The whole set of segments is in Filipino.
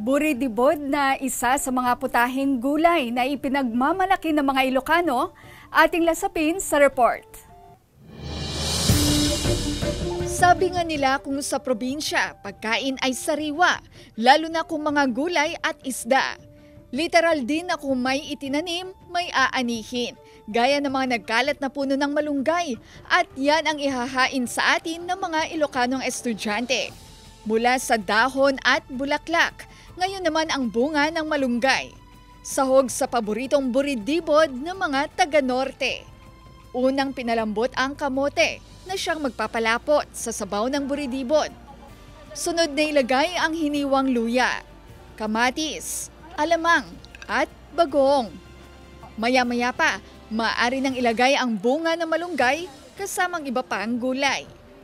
Buridibod na isa sa mga putahing gulay na ipinagmamalaki ng mga Ilocano, ating lasapin sa report. Sabi nga nila kung sa probinsya, pagkain ay sariwa, lalo na kung mga gulay at isda. Literal din na kung may itinanim, may aanihin. Gaya ng mga nagkalat na puno ng malunggay at yan ang ihahain sa atin ng mga Ilocanong estudyante. Mula sa dahon at bulaklak, ngayon naman ang bunga ng malunggay. Sahog sa paboritong buridibod ng mga taga-norte. Unang pinalambot ang kamote na siyang magpapalapot sa sabaw ng buridibod. Sunod na ilagay ang hiniwang luya, kamatis, alamang at bagong. Maya-maya pa, maaari nang ilagay ang bunga ng malunggay kasamang iba pang gulay.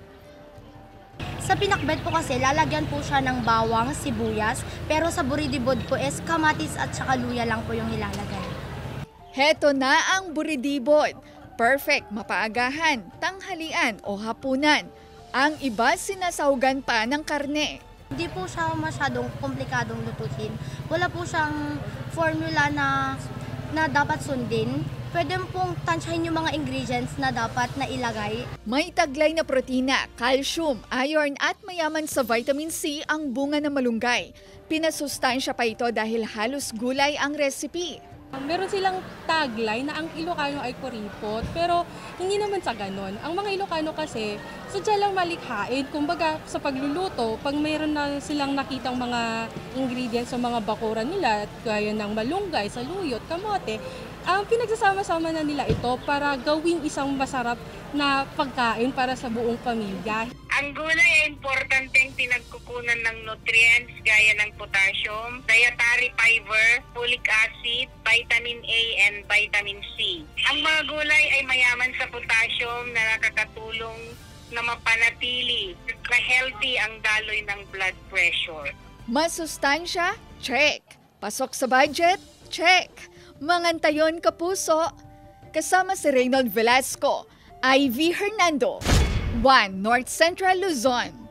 Sa pinakbet po kasi, lalagyan po siya ng bawang, sibuyas, pero sa buridibod po is kamatis at saka luya lang po yung ilalagay. Heto na ang buridibod. Perfect mapaagahan, tanghalian o hapunan. Ang iba sinasahugan pa ng karne. Hindi po siya masyadong komplikadong lutuin. Wala po siyang formula na dapat sundin. Pwede pong tansyahin yung mga ingredients na dapat na ilagay. May taglay na protina, calcium, iron at mayaman sa vitamin C ang bunga ng malunggay. Pinasustansya pa ito dahil halos gulay ang recipe. Meron silang taglay na ang Ilocano ay kuripot, pero hindi naman sa ganon. Ang mga Ilocano kasi, sadya lang malikhain. Kumbaga sa pagluluto, pag mayroon na silang nakitang mga ingredients sa mga bakuran nila, gaya ng malunggay, saluyot, kamote, pinagsasama-sama na nila ito para gawing isang masarap na pagkain para sa buong pamilya. Ang gulay ay importanteng pinagkukunan ng nutrients gaya ng potassium, dietary fiber, folic acid, vitamin A and vitamin C. Ang mga gulay ay mayaman sa potassium na nakakatulong na mapanatili na healthy ang daloy ng blood pressure. Masustansya? Check. Pasok sa budget? Check. Mangantayon kapuso? Kasama si Reynold Velasco, Ivy Hernando, 1 North Central Luzon.